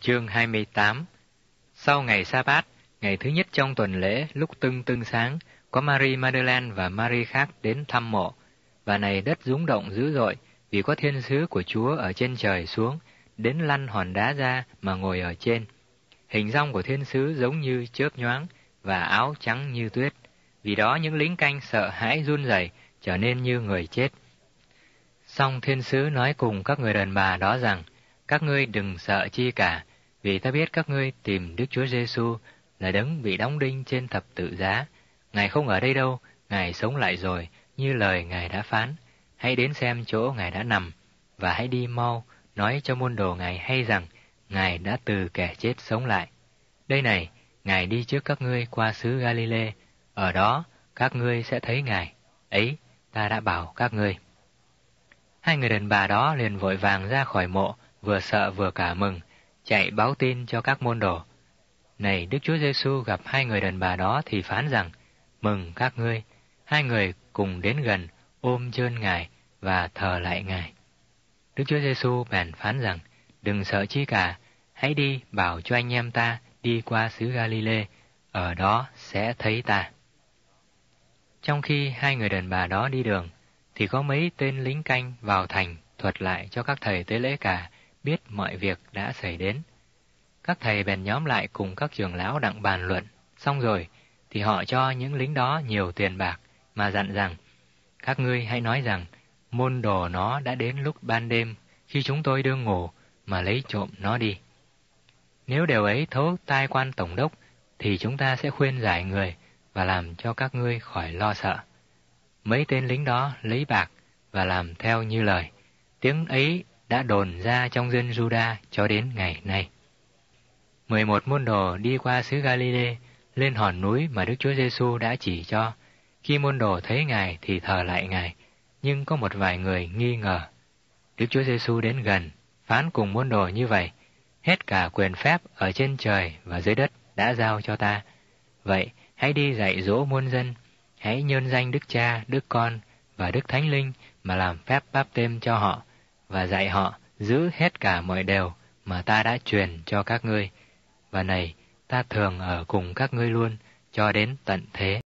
Chương 28. Sau ngày Sa-bát, ngày thứ nhất trong tuần lễ, lúc tưng sáng, có Mary Magdalene và Mary khác đến thăm mộ. Và này đất rúng động dữ dội, vì có thiên sứ của Chúa ở trên trời xuống, đến lăn hòn đá ra mà ngồi ở trên. Hình dong của thiên sứ giống như chớp nhoáng, và áo trắng như tuyết. Vì đó những lính canh sợ hãi run rẩy, trở nên như người chết. Song thiên sứ nói cùng các người đàn bà đó rằng, các ngươi đừng sợ chi cả, vì ta biết các ngươi tìm Đức Chúa Giêsu là đấng bị đóng đinh trên thập tự giá. Ngài không ở đây đâu, Ngài sống lại rồi, như lời Ngài đã phán. Hãy đến xem chỗ Ngài đã nằm, và hãy đi mau, nói cho môn đồ Ngài hay rằng, Ngài đã từ kẻ chết sống lại. Đây này, Ngài đi trước các ngươi qua xứ Galile, ở đó các ngươi sẽ thấy Ngài. Ấy, ta đã bảo các ngươi. Hai người đàn bà đó liền vội vàng ra khỏi mộ, vừa sợ vừa cả mừng, chạy báo tin cho các môn đồ. Này, Đức Chúa Giêsu gặp hai người đàn bà đó thì phán rằng, mừng các ngươi. Hai người cùng đến gần, ôm chơn Ngài và thờ lại Ngài. Đức Chúa Giêsu bèn phán rằng, đừng sợ chi cả, hãy đi bảo cho anh em ta đi qua xứ Galile, ở đó sẽ thấy ta. Trong khi hai người đàn bà đó đi đường, thì có mấy tên lính canh vào thành thuật lại cho các thầy tế lễ cả biết mọi việc đã xảy đến. Các thầy bèn nhóm lại cùng các trưởng lão đặng bàn luận, xong rồi thì họ cho những lính đó nhiều tiền bạc mà dặn rằng, các ngươi hãy nói rằng môn đồ nó đã đến lúc ban đêm khi chúng tôi đương ngủ mà lấy trộm nó đi. Nếu điều ấy thấu tai quan tổng đốc thì chúng ta sẽ khuyên giải người và làm cho các ngươi khỏi lo sợ. Mấy tên lính đó lấy bạc và làm theo như lời. Tiếng ấy đã đồn ra trong dân Juda cho đến ngày nay. 11 môn đồ đi qua xứ Galile, lên hòn núi mà Đức Chúa Giêsu đã chỉ cho. Khi môn đồ thấy Ngài thì thờ lại Ngài, nhưng có một vài người nghi ngờ. Đức Chúa Giêsu đến gần, phán cùng môn đồ như vậy, hết cả quyền phép ở trên trời và dưới đất đã giao cho ta. Vậy, hãy đi dạy dỗ muôn dân, hãy nhân danh Đức Cha, Đức Con và Đức Thánh Linh mà làm phép báp têm cho họ, và dạy họ giữ hết cả mọi điều mà ta đã truyền cho các ngươi. Và này, ta thường ở cùng các ngươi luôn cho đến tận thế.